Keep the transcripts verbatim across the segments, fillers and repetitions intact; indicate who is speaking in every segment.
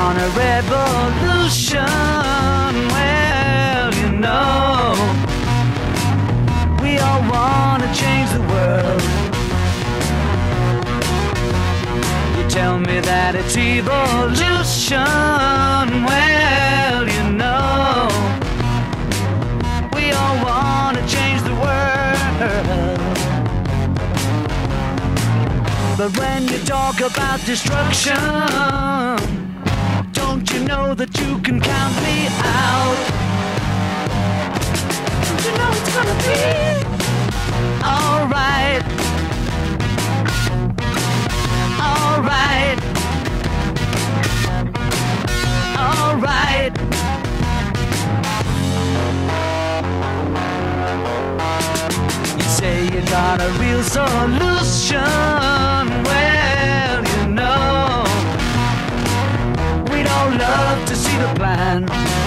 Speaker 1: want a revolution. Well, you know, we all want to change the world. You tell me that it's evolution. Well, you know, we all want to change the world. But when you talk about destruction, don't you know that you can count me out? Don't you know it's gonna be alright? Alright. Alright. You say you got a real solution. Well, you know, we'd all love to see the plan.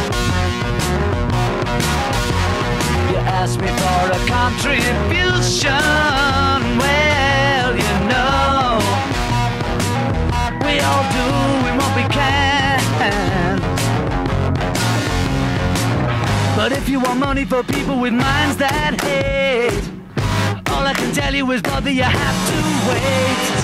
Speaker 1: You ask me for a contribution. Well, you know, we all do what we can. But if you want money for people with minds that hate, all I can tell you is, brother, you have to wait.